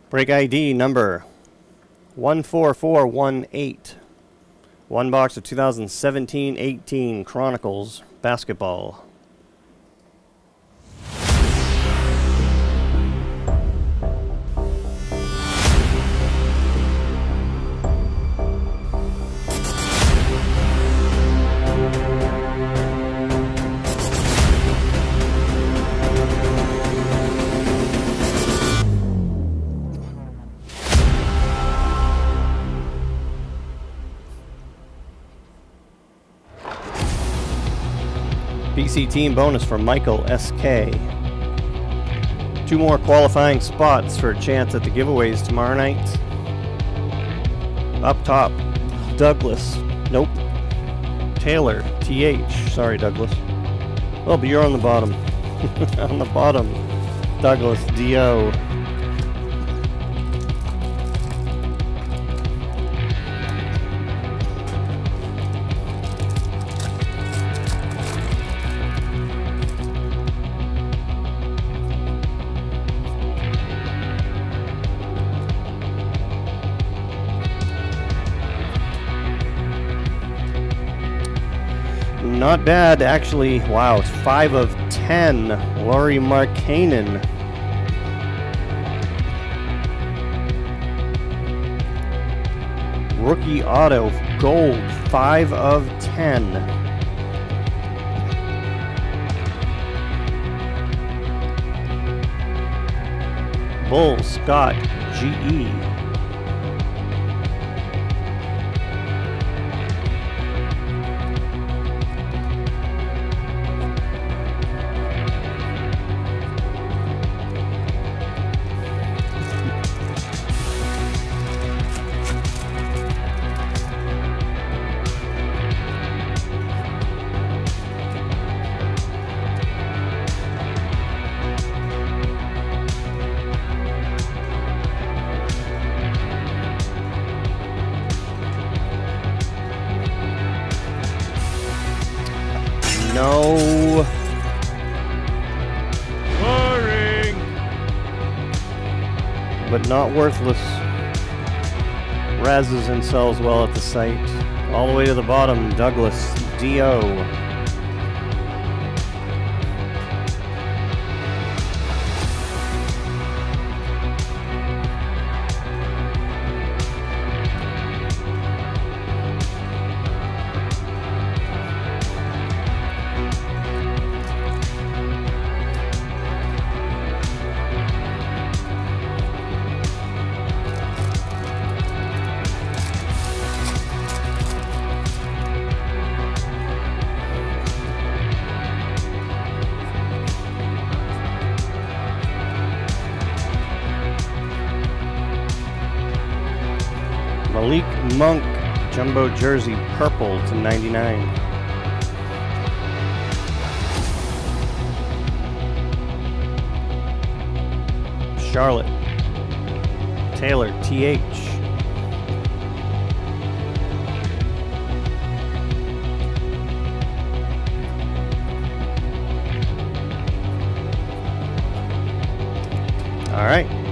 Break ID number 14418. One box of 2017-18 Chronicles basketball. BC team bonus for Michael SK. 2 more qualifying spots for a chance at the giveaways tomorrow night. Up top, Douglas. Nope. Taylor, TH. Sorry, Douglas. Oh, but you're on the bottom. On the bottom, Douglas, DO. Not bad, actually. Wow, it's 5 of 10. Laurie Markkanen. Rookie auto, gold, 5 of 10. Bull Scott, GE. No. Boring. But not worthless. Razzes and sells well at the site. All the way to the bottom, Douglas, DO. Malik Monk, jumbo jersey, purple to 99. Charlotte, Taylor, TH. All right.